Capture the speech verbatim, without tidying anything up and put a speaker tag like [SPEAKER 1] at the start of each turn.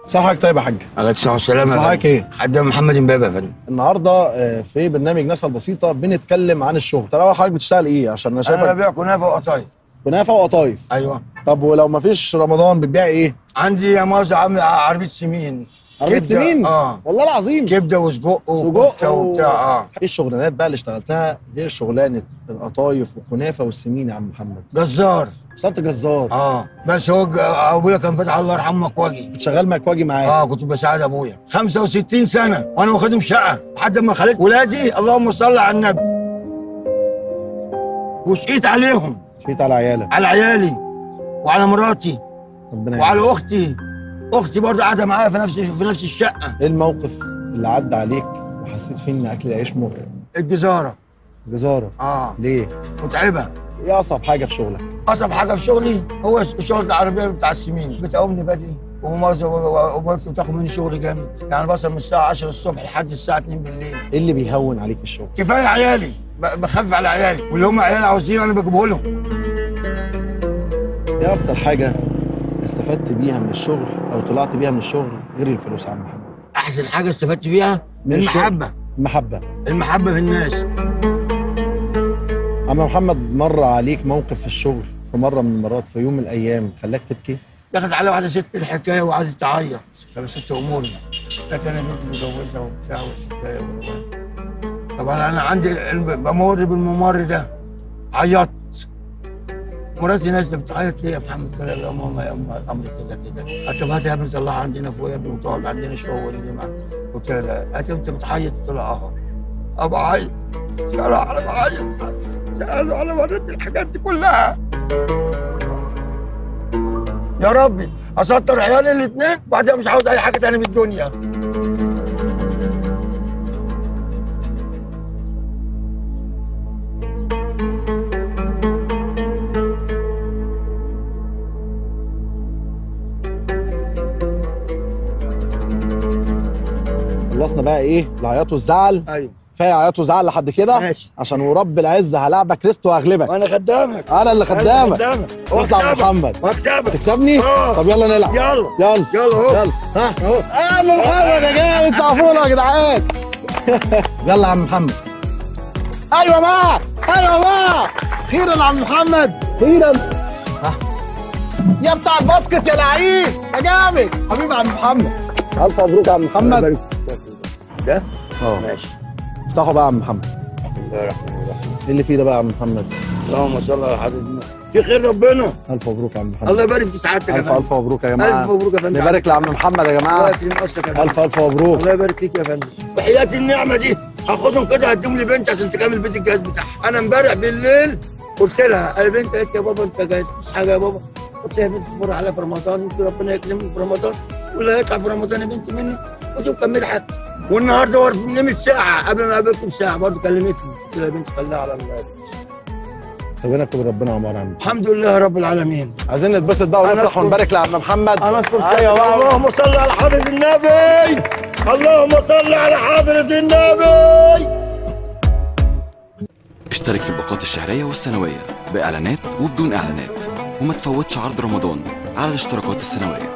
[SPEAKER 1] صحتك طيب يا حاج؟
[SPEAKER 2] عليك الصحة والسلامة.
[SPEAKER 1] صحتك ايه؟
[SPEAKER 2] خدام محمد امبابة يا فندم.
[SPEAKER 1] النهارده في برنامج ناسها البسيطة بنتكلم عن الشغل. ترى اول حضرتك بتشتغل ايه؟ عشان انا شايفك
[SPEAKER 2] انا ببيع كنافة وقطايف.
[SPEAKER 1] كنافة وقطايف.
[SPEAKER 2] ايوه.
[SPEAKER 1] طب ولو مفيش رمضان بتبيع ايه؟
[SPEAKER 2] عندي يا مؤاخذة عامل عربية سمين.
[SPEAKER 1] عربية سمين؟
[SPEAKER 2] اه
[SPEAKER 1] والله العظيم.
[SPEAKER 2] كبدة وسجق وكفتة وبتاع. اه
[SPEAKER 1] ايه الشغلانات بقى اللي اشتغلتها غير شغلانة القطايف والكنافة والسمين يا عم محمد؟
[SPEAKER 2] جزار.
[SPEAKER 1] اشتغلت جزار.
[SPEAKER 2] اه بس هو ابويا كان فاتح الله يرحمه مكواجي.
[SPEAKER 1] كنت شغال مكواجي معاه؟
[SPEAKER 2] اه كنت بساعد ابويا خمسة وستين سنة وانا واخدهم شقة لحد ما خليت ولادي اللهم صل على النبي. وشقيت عليهم.
[SPEAKER 1] شقيت على عيالك؟
[SPEAKER 2] على عيالي وعلى مراتي.
[SPEAKER 1] ربنا
[SPEAKER 2] وعلى يعلم. اختي اختي برضه قاعده معايا في نفس في نفس الشقه.
[SPEAKER 1] ايه الموقف اللي عدى عليك وحسيت فيه ان اكل العيش مر؟
[SPEAKER 2] الجزاره.
[SPEAKER 1] الجزاره؟
[SPEAKER 2] اه
[SPEAKER 1] ليه؟
[SPEAKER 2] متعبه.
[SPEAKER 1] ايه اصعب حاجه في شغلك؟
[SPEAKER 2] اصعب حاجه في شغلي هو شغل العربيه بتاع السمين. بتقومني بدري وبرضه بتاخد مني شغل جامد، يعني بوصل من الساعه عشرة الصبح لحد الساعه اتنين بالليل.
[SPEAKER 1] ايه اللي بيهون عليك الشغل؟
[SPEAKER 2] كفايه عيالي، بخفف على عيالي واللي هم عيالي عاوزين انا بجيبه لهم.
[SPEAKER 1] ايه اكتر حاجه استفدت بيها من الشغل او طلعت بيها من الشغل غير الفلوس يا عم محمد؟
[SPEAKER 2] احسن حاجه استفدت بيها من المحبه.
[SPEAKER 1] المحبه
[SPEAKER 2] المحبه في الناس.
[SPEAKER 1] عم محمد، مر عليك موقف في الشغل في مره من المرات في يوم من الايام خلاك تبكي؟
[SPEAKER 2] دخلت على واحده ست الحكايه وقعدت تعيط. طب ست اموري، قالت انا بنتي متجوزه وبتاع والحكايه والروايه. طبعا انا عندي بمر بالممر ده. عيطت. مراتي نازله بتعيط ليه يا محمد؟ قال لها يا ماما يا ماما الامر كده كده. قالت طب هات يا ابني طلعها عندنا فوق يا ابني وتقعد عندنا شويه واللي معاك. قلت لها لا. قالت انت بتعيط؟ قلت لها اه. ابى اعيط. سالوا على بعيط. سالوا على ورد الحاجات دي كلها. يا ربي اسطر عيالي الاثنين وبعدين مش عاوز اي حاجه تاني من الدنيا.
[SPEAKER 1] خلصنا بقى ايه العياط والزعل؟
[SPEAKER 2] ايوه
[SPEAKER 1] كفايه عياط وزعل لحد كده؟
[SPEAKER 2] ماشي.
[SPEAKER 1] عشان ورب العز هلاعبك ريست وهغلبك.
[SPEAKER 2] وانا خدامك.
[SPEAKER 1] انا اللي خدامك.
[SPEAKER 2] انا خدامك
[SPEAKER 1] اطلع يا محمد.
[SPEAKER 2] واكسبك.
[SPEAKER 1] تكسبني؟
[SPEAKER 2] اه.
[SPEAKER 1] طب يلا نلعب.
[SPEAKER 2] يلا
[SPEAKER 1] يلا
[SPEAKER 2] يلا اهو.
[SPEAKER 1] يلا ها
[SPEAKER 2] اهو.
[SPEAKER 1] يا عم محمد يا جامد، سقفونا يا جدعان. يلا يا عم محمد. ايوه بقى ايوه بقى خيرا يا عم محمد خيرا. ها يا بتاع الباسكت يا لعيب يا جامد حبيبي يا عم محمد. الف مبروك يا عم محمد.
[SPEAKER 2] ده؟
[SPEAKER 1] اه
[SPEAKER 2] ماشي.
[SPEAKER 1] افتحوا بقى يا عم محمد.
[SPEAKER 2] بسم الله الرحمن الرحيم.
[SPEAKER 1] ايه اللي فيه ده بقى يا عم محمد؟
[SPEAKER 2] اللهم صل على حبيبنا. في خير ربنا.
[SPEAKER 1] الف مبروك يا عم محمد.
[SPEAKER 2] الله يبارك في سعادتك يا
[SPEAKER 1] الف
[SPEAKER 2] فندم.
[SPEAKER 1] الف مبروك يا جماعه.
[SPEAKER 2] الف مبروك يا فندم.
[SPEAKER 1] نبارك لعم محمد يا جماعه.
[SPEAKER 2] الله يكرم قصدك يا فندم.
[SPEAKER 1] الف الف مبروك.
[SPEAKER 2] الله يبارك فيك يا فندم. وحياة النعمه دي هاخدهم كده هديهم لبنتي عشان تكمل بيت الجهاز بتاعها. انا امبارح بالليل قلت لها يا بنت، قالت يا بابا انت جاهز مش حاجه يا بابا. قلت لها يا بنت اصبري عليا في رمضان يمكن ربنا يكرمني في رمضان ولا هيطلع في رمضان يا بنتي مني خدي وكملي حاجتي. والنهارده ورد نمت ساعه قبل ما اقابلكم ساعه برضه كلمتني قلت لها يا بنتي خليها على الله.
[SPEAKER 1] طب بينك وبين ربنا عمار عم.
[SPEAKER 2] الحمد لله رب العالمين.
[SPEAKER 1] عايزين نتبسط بقى ونفرح ونبارك لعم محمد.
[SPEAKER 2] انا اشكر
[SPEAKER 1] ايوه بقى.
[SPEAKER 2] اللهم صل على حضرة النبي. اللهم صل على حضرة النبي.
[SPEAKER 3] اشترك في الباقات الشهرية والسنوية بإعلانات وبدون إعلانات، وما تفوتش عرض رمضان على الاشتراكات السنوية.